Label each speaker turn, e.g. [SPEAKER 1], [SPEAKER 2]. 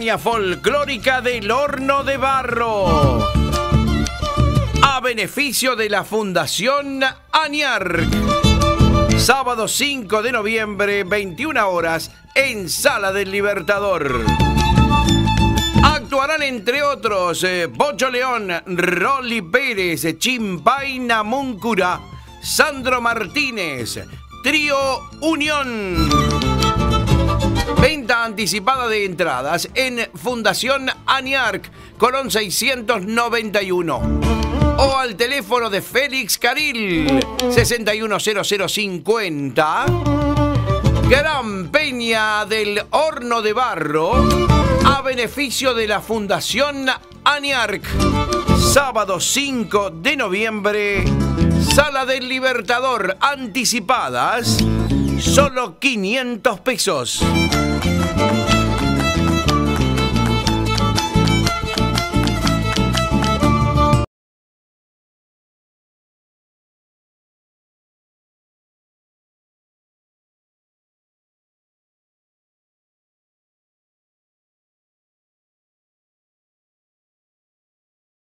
[SPEAKER 1] Peña Folclórica del Horno de Barro, a beneficio de la Fundación ANIARC. Sábado 5 de noviembre, 21 horas, en Sala del Libertador. Actuarán entre otros Pocho León, Rolly Pérez, Chimpay Namuncura, Sandro Martínez, Trío Unión. Venta anticipada de entradas en Fundación ANIARC, Colón 691. O al teléfono de Félix Caril, 610050. Gran Peña del Horno de Barro, a beneficio de la Fundación ANIARC. Sábado 5 de noviembre, Sala del Libertador. Anticipadas, solo 500 pesos.